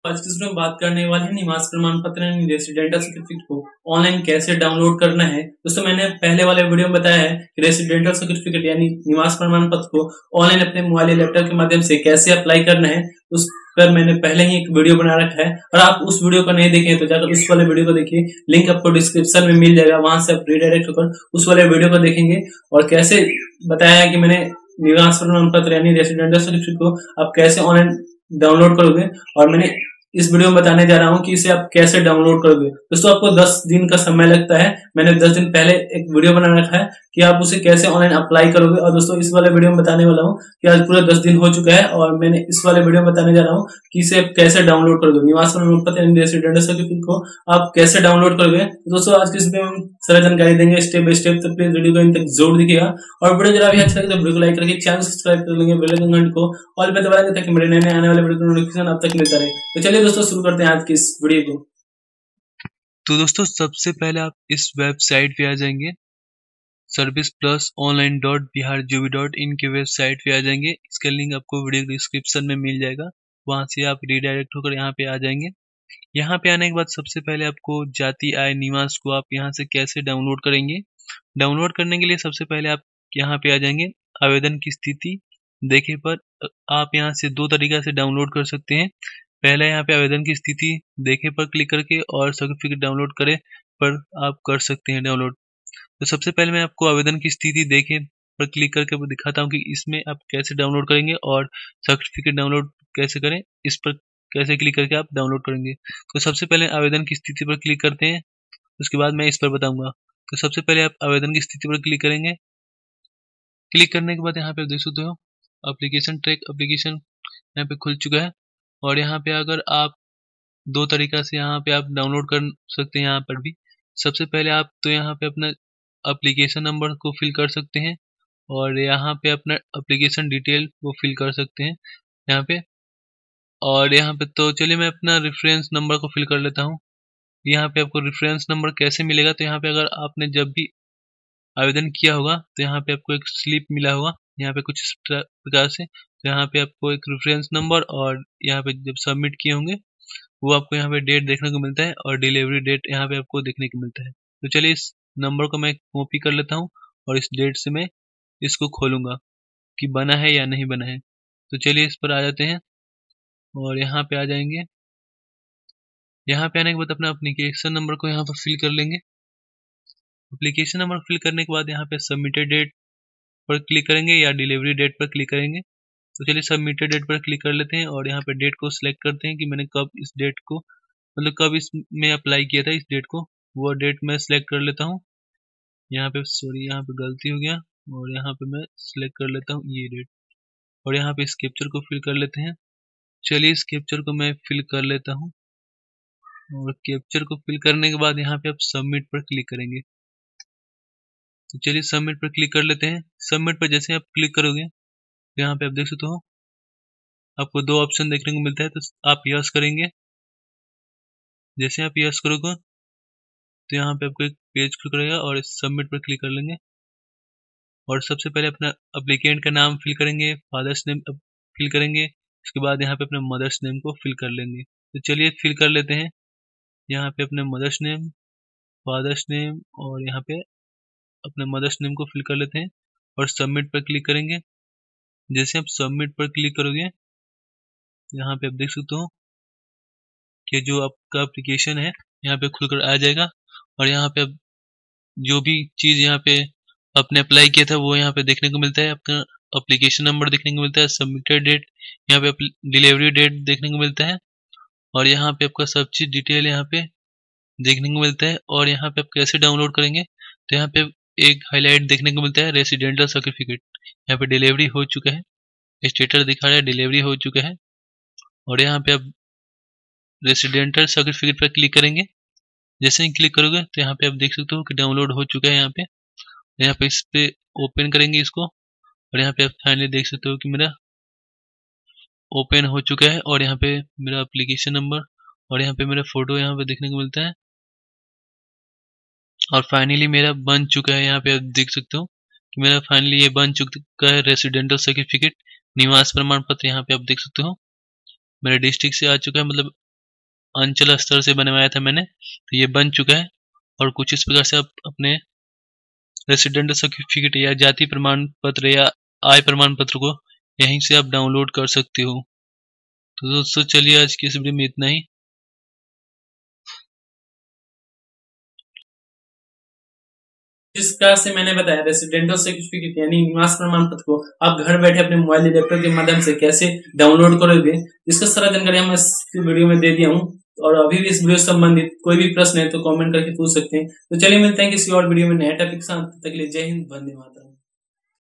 आज की इसमें बात करने वाले हैं निवास प्रमाण पत्र यानी रेसिडेंटल सर्टिफिकेट को ऑनलाइन कैसे डाउनलोड करना है। दोस्तों मैंने पहले वाले वीडियो में बताया है कि रेसिडेंटल सर्टिफिकेट यानी निवास प्रमाण पत्र को ऑनलाइन अपने मोबाइल या लैपटॉप के माध्यम से कैसे अप्लाई करना है, उस पर मैंने पहले ही एक वीडियो बना रखा है। और आप उस वीडियो को नहीं देखें तो जाकर उस वाले वीडियो को देखिए, लिंक आपको डिस्क्रिप्शन में मिल जाएगा, वहां से आप रिडायरेक्ट होकर उस वाले वीडियो को देखेंगे। और कैसे बताया है कि मैंने निवास प्रमाण पत्र यानी रेसिडेंटल सर्टिफिकेट को आप कैसे ऑनलाइन डाउनलोड करोगे, और मैंने इस वीडियो में बताने जा रहा हूं कि इसे आप कैसे डाउनलोड करोगे। दोस्तों आपको 10 दिन का समय लगता है। मैंने 10 दिन पहले एक वीडियो बना रखा है कि आप उसे कैसे ऑनलाइन अप्लाई करोगे। और दोस्तों इस वाले वीडियो में बताने वाला हूं कि आज पूरा 10 दिन हो चुका है और मैंने इस वाले वीडियो में बताने जा रहा हूं कि इसे आप कैसे डाउनलोड करोगे। निवास प्रमाण पत्र यानी रेसिडेंटल सर्टिफिकेट को आप कैसे डाउनलोड करोगे। तो दोस्तों आज की इस वीडियो में हम सारा जानकारी देंगे स्टेप बाय स्टेप, तो प्लीज वीडियो को इन तक जरूर देखिएगा। और वीडियो जरा भी अच्छा लगे तो वीडियो को लाइक करके चैनल सब्सक्राइब कर लेंगे, बेल आइकन घंटी को ऑल पे दबा देंगे ताकि मेरे नए आने वाले वीडियो का नोटिफिकेशन आप तक मिलता रहे। तो चलिए दोस्तों शुरू करते हैं आज की इस वीडियो को। तो दोस्तों सबसे पहले आप इस वेबसाइट पे आ जाएंगे, serviceplusonline.bihargov.in के वेबसाइट पे आ जाएंगे। इसका लिंक आपको वीडियो डिस्क्रिप्शन में मिल जाएगा, वहां से आप रिडायरेक्ट होकर यहाँ पे आ जाएंगे। यहाँ पे आने के बाद सबसे पहले आपको जाति आय निवास को आप यहाँ से कैसे डाउनलोड करेंगे। डाउनलोड करने के लिए सबसे पहले आप यहाँ पे आ जाएंगे, आवेदन की स्थिति देखे पर आप यहाँ से दो तरीका से डाउनलोड कर सकते हैं। पहला यहाँ पे आवेदन की स्थिति देखे पर क्लिक करके और सर्टिफिकेट डाउनलोड करे पर आप कर सकते हैं डाउनलोड। तो सबसे पहले मैं आपको आवेदन की स्थिति देखे पर क्लिक करके दिखाता हूँ कि इसमें आप कैसे डाउनलोड करेंगे और सर्टिफिकेट डाउनलोड कैसे करें, इस पर कैसे क्लिक करके आप डाउनलोड करेंगे। तो सबसे पहले आवेदन की स्थिति पर क्लिक करते हैं, उसके बाद मैं इस पर बताऊंगा। तो सबसे पहले आप आवेदन की स्थिति पर क्लिक करेंगे। क्लिक करने के बाद यहाँ पे आप देख सकते हो एप्लीकेशन ट्रैक एप्लीकेशन यहाँ पे खुल चुका है। और यहाँ पे अगर आप दो तरीका से यहाँ पे आप डाउनलोड कर सकते हैं। यहाँ पर भी सबसे पहले आप तो यहाँ पे अपना एप्लीकेशन नंबर को फिल कर सकते हैं और यहाँ पे अपना एप्लीकेशन डिटेल वो फिल कर सकते हैं यहाँ पे। और यहाँ पे तो चलिए मैं अपना रेफरेंस नंबर को फिल कर लेता हूँ। यहाँ पे आपको रेफरेंस नंबर कैसे मिलेगा, तो यहाँ पे अगर आपने जब भी आवेदन किया होगा तो यहाँ पे आपको एक स्लिप मिला होगा यहाँ पे कुछ इस प्रकार से। तो यहाँ पे आपको एक रेफरेंस नंबर और यहाँ पे जब सबमिट किए होंगे वो आपको यहाँ पे डेट देखने को मिलता है और डिलीवरी डेट यहाँ पे आपको देखने को मिलता है। तो चलिए इस नंबर को मैं कॉपी कर लेता हूँ और इस डेट से मैं इसको खोलूंगा कि बना है या नहीं बना है। तो चलिए इस पर आ जाते हैं और यहाँ पे आ जाएंगे। यहाँ पे आने के बाद अपना एप्लीकेशन नंबर को यहाँ पर फिल कर लेंगे। एप्लीकेशन नंबर फिल करने के बाद यहाँ पे सबमिटेड डेट पर क्लिक करेंगे या डिलीवरी डेट पर क्लिक करेंगे। तो चलिए सबमिटेड डेट पर क्लिक कर लेते हैं और यहाँ पे डेट को सिलेक्ट करते हैं कि मैंने कब इस डेट को मतलब कब इसमें अप्लाई किया था, इस डेट को वो डेट मैं सिलेक्ट कर लेता हूँ। यहाँ पे सॉरी यहाँ पे गलती हो गया और यहाँ पे मैं सिलेक्ट कर लेता हूँ ये डेट और यहाँ पे इस कैप्चर को फिल कर लेते हैं। चलिए इस कैप्चर को मैं फिल कर लेता हूँ और कैप्चर को फिल करने के बाद यहाँ पे आप सबमिट पर क्लिक करेंगे। तो चलिए सबमिट पर क्लिक कर लेते हैं। सबमिट पर जैसे आप क्लिक करोगे तो यहाँ पे आप देख सकते हो आपको दो ऑप्शन देखने को मिलता है। तो आप यस करेंगे। जैसे आप यस करोगे तो यहाँ पे आपको एक पेज खुल करेगा और इस सबमिट पर क्लिक कर लेंगे और सबसे पहले अपना एप्लीकेंट का नाम फिल करेंगे, फादर्स नेम फिल करेंगे, उसके बाद यहाँ पे अपने मदर्स नेम को फिल कर लेंगे। तो चलिए फिल कर लेते हैं। यहाँ पे अपने मदर्स नेम, फादर्स नेम और यहाँ पे अपने मदर्स नेम को फिल कर लेते हैं और सबमिट पर क्लिक करेंगे। जैसे आप सबमिट पर क्लिक करोगे यहाँ पे आप देख सकते हो कि जो आपका एप्लीकेशन है यहाँ पे खुलकर आ जाएगा और यहाँ पे आप जो भी चीज यहाँ पे आपने अप्लाई किया था वो यहाँ पे देखने को मिलता है। आपका एप्लीकेशन नंबर देखने को मिलता है, सबमिटेड डेट, यहाँ पे डिलीवरी डेट देखने को मिलता है और यहाँ पे आपका सब चीज डिटेल यहाँ पे देखने को मिलता है। और यहाँ पे आप कैसे डाउनलोड करेंगे तो यहाँ पे एक हाईलाइट देखने को मिलता है रेसिडेंटल सर्टिफिकेट, यहाँ पे डिलीवरी हो चुका है, स्टेटस दिखा रहा है डिलीवरी हो चुका है। और यहाँ पे आप रेसिडेंटल सर्टिफिकेट पर क्लिक करेंगे। जैसे ही क्लिक करोगे तो यहाँ पे आप देख सकते हो कि डाउनलोड हो चुका है। यहाँ पे इस पे ओपन करेंगे इसको और यहाँ पे आप फाइनली देख सकते हो कि मेरा ओपन हो चुका है और यहाँ पे मेरा एप्लीकेशन नंबर और यहाँ पे मेरा फोटो यहाँ पे देखने को मिलता है और फाइनली मेरा बन चुका है। यहाँ पे आप देख सकते हो कि मेरा फाइनली ये बन चुका है रेसिडेंटल सर्टिफिकेट निवास प्रमाण पत्र। यहाँ पे आप देख सकते हो मेरा डिस्ट्रिक्ट से आ चुका है, मतलब अंचल स्तर से बनवाया था मैंने, तो ये बन चुका है। और कुछ इस प्रकार से आप अपने रेसिडेंट सर्टिफिकेट या जाति प्रमाण पत्र या आय प्रमाण पत्र को यहीं से आप डाउनलोड कर सकते हो। तो दोस्तों चलिए आज की इस वीडियो में इतना ही। जिस प्रकार से मैंने बताया रेसिडेंटल सर्टिफिकेट यानी निवास प्रमाण पत्र को आप घर बैठे अपने मोबाइल लैपटॉप के माध्यम से कैसे डाउनलोड करोगे, इसका सारा जानकारी हम इस वीडियो में दे दिया हूँ। और अभी भी इस वीडियो से संबंधित कोई भी प्रश्न है तो कमेंट करके पूछ सकते हैं। तो चलिए मिलते हैं किसी और वीडियो में नए टॉपिक के साथ। तब तक के लिए जय हिंद, वंदे मातरम।